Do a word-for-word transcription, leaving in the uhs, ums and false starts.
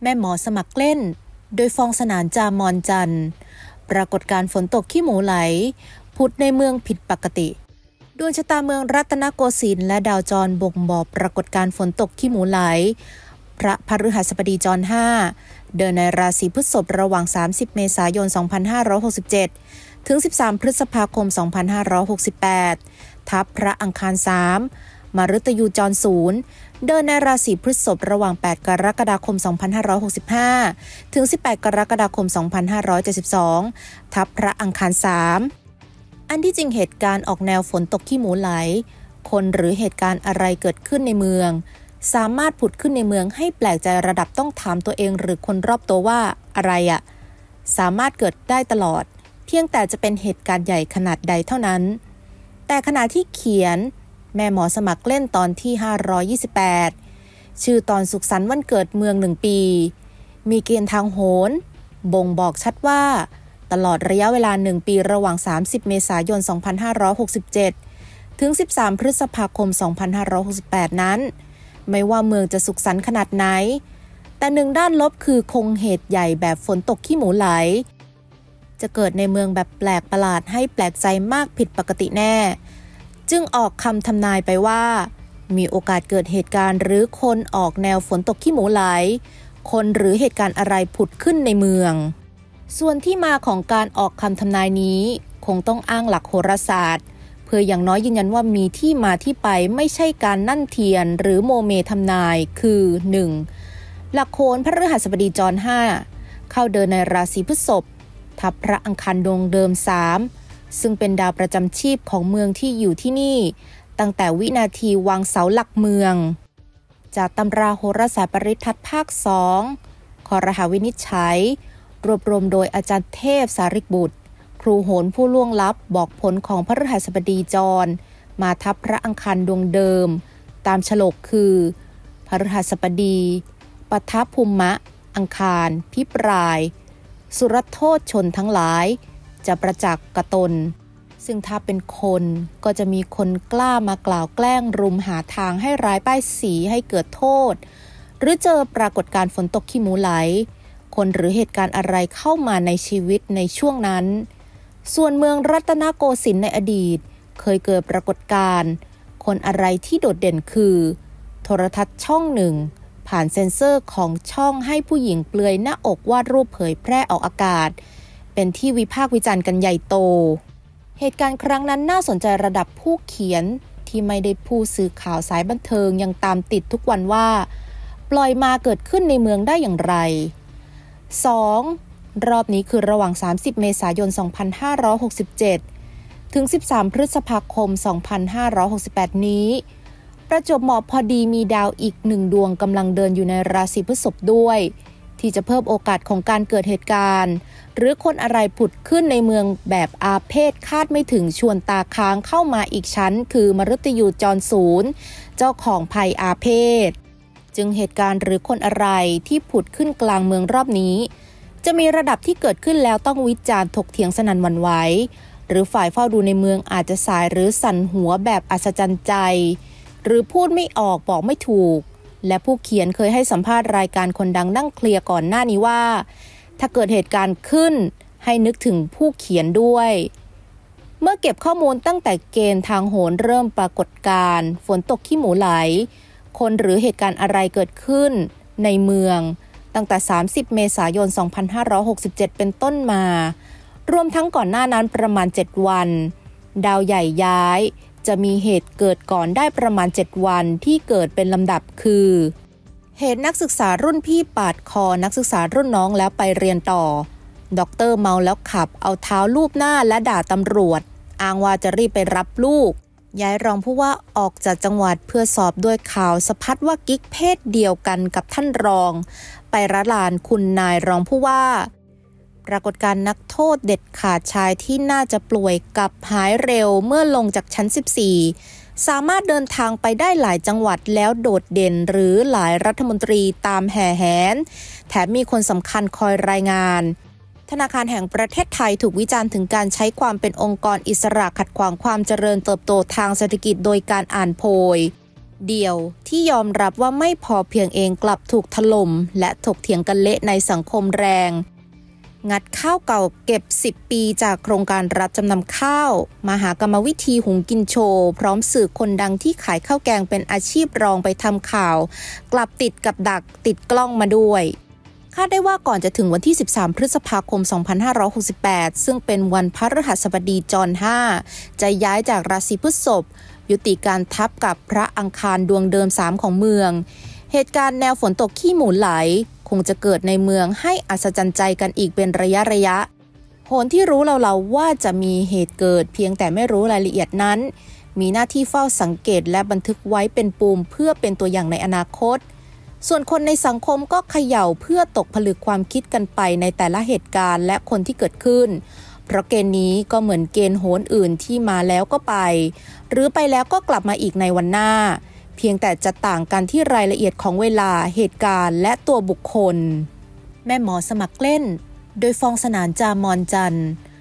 แม่หมอสมัครเล่นโดยฟองสนานจามอนจันทร์ปรากฏการณ์ฝนตกขี้หมูไหลผุดในเมืองผิดปกติดวงชะตาเมืองรัตนโกสินทร์และดาวจรบ่งบอกปรากฏการณ์ฝนตกขี้หมูไหลพระพฤหัสบดีจรห้าเดินในราศีพฤษภระหว่างสามสิบเมษายนสองพันห้าร้อยหกสิบเจ็ดถึงสิบสามพฤษภาคมสองพันห้าร้อยหกสิบแปดทับพระอังคารสามมฤตยูจรศูนย์เดินในราศีพฤษภระหว่างแปดกรกฎาคมสองพันห้าร้อยหกสิบห้าถึงสิบแปดกรกฎาคมสองพันห้าร้อยเจ็ดสิบสองทับพระอังคารสามอันที่จริงเหตุการณ์ออกแนวฝนตกขี้หมูไหลคนหรือเหตุการณ์อะไรเกิดขึ้นในเมืองสามารถผุดขึ้นในเมืองให้แปลกใจระดับต้องถามตัวเองหรือคนรอบตัวว่าอะไรอะสามารถเกิดได้ตลอดเพียงแต่จะเป็นเหตุการณ์ใหญ่ขนาดใดเท่านั้นแต่ขณะที่เขียนแม่หมอสมัครเล่นตอนที่ห้าร้อยยี่สิบแปดชื่อตอนสุขสันต์วันเกิดเมืองหนึ่งปีมีเกณฑ์ทางโหรบ่งบอกชัดว่าตลอดระยะเวลาหนึ่งปีระหว่างสามสิบเมษายนสองพันห้าร้อยหกสิบเจ็ดถึงสิบสามพฤษภาคมสองพันห้าร้อยหกสิบแปดนั้นไม่ว่าเมืองจะสุขสันต์ขนาดไหนแต่หนึ่งด้านลบคือคงเหตุใหญ่แบบฝนตกขี้หมูไหลจะเกิดในเมืองแบบแปลกประหลาดให้แปลกใจมากผิดปกติแน่จึงออกคำทำนายไปว่ามีโอกาสเกิดเหตุการณ์หรือคนออกแนวฝนตกขี้หมูไหลคนหรือเหตุการณ์อะไรผุดขึ้นในเมืองส่วนที่มาของการออกคำทำนายนี้คงต้องอ้างหลักโหราศาสตร์เพื่ออย่างน้อยยืนยันว่ามีที่มาที่ไปไม่ใช่การนั่นเทียนหรือโมเมทำนายคือ หนึ่ง หลักโหรพฤหัสบดีจรห้าเข้าเดินในราศีพฤษภทับพระอังคารดวงเดิมสามซึ่งเป็นดาวประจำชีพของเมืองที่อยู่ที่นี่ตั้งแต่วินาทีวางเสาหลักเมืองจากตำราโหราศาสตร์ปริทัศน์ภาคสองครหวินิจฉัยรวบรวมโดยอาจารย์เทพสาริกบุตรครูโหรผู้ล่วงลับบอกผลของพฤหัสบดีจรมาทับพระอังคารดวงเดิมตามฉลกคือพฤหัสบดีปทัพภูมะอังคารพิปรายสุรโทษชนทั้งหลายจะประจักษ์กตนซึ่งถ้าเป็นคนก็จะมีคนกล้ามากล่าวแกล้งรุมหาทางให้ร้ายป้ายสีให้เกิดโทษหรือเจอปรากฏการณ์ฝนตกขี้หมูไหลคนหรือเหตุการณ์อะไรเข้ามาในชีวิตในช่วงนั้นส่วนเมืองรัตนโกสินทร์ในอดีตเคยเกิดปรากฏการณ์คนอะไรที่โดดเด่นคือโทรทัศน์ช่องหนึ่งผ่านเซ็นเซอร์ของช่องให้ผู้หญิงเปลือยหน้าอกวาดรูปเผยแพร่ออกอากาศเป็นที่วิพากษ์วิจารณ์กันใหญ่โตเหตุการณ์ครั้งนั้นน่าสนใจระดับผู้เขียนที่ไม่ได้ผู้สื่อข่าวสายบันเทิงยังตามติดทุกวันว่าปล่อยมาเกิดขึ้นในเมืองได้อย่างไร สอง รอบนี้คือระหว่างสามสิบเมษายนสองพันห้าร้อยหกสิบเจ็ดถึงสิบสามพฤษภาคมสองพันห้าร้อยหกสิบแปดนี้ประจวบเหมาะพอดีมีดาวอีกหนึ่งดวงกำลังเดินอยู่ในราศีพฤษภด้วยที่จะเพิ่มโอกาสของการเกิดเหตุการณ์หรือคนอะไรผุดขึ้นในเมืองแบบอาเพศคาดไม่ถึงชวนตาค้างเข้ามาอีกชั้นคือมฤตยูจรศูนย์เจ้าของภัยอาเพศจึงเหตุการณ์หรือคนอะไรที่ผุดขึ้นกลางเมืองรอบนี้จะมีระดับที่เกิดขึ้นแล้วต้องวิจารณ์ถกเถียงสนั่นหวั่นไหวหรือฝ่ายเฝ้าดูในเมืองอาจจะสายหรือสั่นหัวแบบอัศจรรย์ใจหรือพูดไม่ออกบอกไม่ถูกและผู้เขียนเคยให้สัมภาษณ์รายการคนดังนั่งเคลียร์ก่อนหน้านี้ว่าถ้าเกิดเหตุการณ์ขึ้นให้นึกถึงผู้เขียนด้วยเมื่อเก็บข้อมูลตั้งแต่เกณฑ์ทางโหรเริ่มปรากฏการณ์ฝนตกขี้หมูไหลคนหรือเหตุการณ์อะไรเกิดขึ้นในเมืองตั้งแต่สามสิบเมษายนสองพันห้าร้อยหกสิบเจ็ดเป็นต้นมารวมทั้งก่อนหน้านั้นประมาณเจ็ดวันดาวใหญ่ย้ายจะมีเหตุเกิดก่อนได้ประมาณเจ็ดวันที่เกิดเป็นลำดับคือเหตุนักศึกษารุ่นพี่ปาดคอนักศึกษารุ่นน้องแล้วไปเรียนต่อด็อกเตอร์เมาแล้วขับเอาเท้าลูบหน้าและด่าตำรวจอ้างว่าจะรีบไปรับลูกย้ายรองผู้ว่าออกจากจังหวัดเพื่อสอบด้วยข่าวสะพัดว่ากิ๊กเพศเดียวกันกับท่านรองไปละลานคุณนายรองผู้ว่าปรากฏการณ์นักโทษเด็ดขาดชายที่น่าจะป่วยกลับหายเร็วเมื่อลงจากชั้นสิบสี่สามารถเดินทางไปได้หลายจังหวัดแล้วโดดเด่นหรือหลายรัฐมนตรีตามแห่แหนแถมมีคนสำคัญคอยรายงานธนาคารแห่งประเทศไทยถูกวิจารณ์ถึงการใช้ความเป็นองค์กรอิสระขัดขวางความเจริญเติบโตทางเศรษฐกิจโดยการอ่านโพยเดียวที่ยอมรับว่าไม่พอเพียงเองกลับถูกถล่มและถกเถียงกันเละในสังคมแรงงัดข้าวเก่าเก็บสิบปีจากโครงการรับจำนำข้าวมาหากรรมวิธีหุงกินโชว์พร้อมสื่อคนดังที่ขายข้าวแกงเป็นอาชีพรองไปทำข่าวกลับติดกับดักติดกล้องมาด้วยคาดได้ว่าก่อนจะถึงวันที่สิบสามพฤษภาคมสองพันห้าร้อยหกสิบแปดซึ่งเป็นวันพฤหัสบดีจรห้าจะย้ายจากราศีพฤษภยุติการทับกับพระอังคารดวงเดิมสามของเมืองเหตุการณ์แนวฝนตกขี้หมูไหลคงจะเกิดในเมืองให้อัศจรรย์ใจกันอีกเป็นระยะระยะโหนที่รู้เราๆว่าจะมีเหตุเกิดเพียงแต่ไม่รู้รายละเอียดนั้นมีหน้าที่เฝ้าสังเกตและบันทึกไว้เป็นปูมเพื่อเป็นตัวอย่างในอนาคตส่วนคนในสังคมก็เขย่าเพื่อตกผลึกความคิดกันไปในแต่ละเหตุการณ์และคนที่เกิดขึ้นเพราะเกณฑ์นี้ก็เหมือนเกณฑ์โหนอื่นที่มาแล้วก็ไปหรือไปแล้วก็กลับมาอีกในวันหน้าเพียงแต่จะต่างกันที่รายละเอียดของเวลาเหตุการณ์และตัวบุคคลแม่หมอสมัครเล่นโดยฟองสนานจามอนจันทร์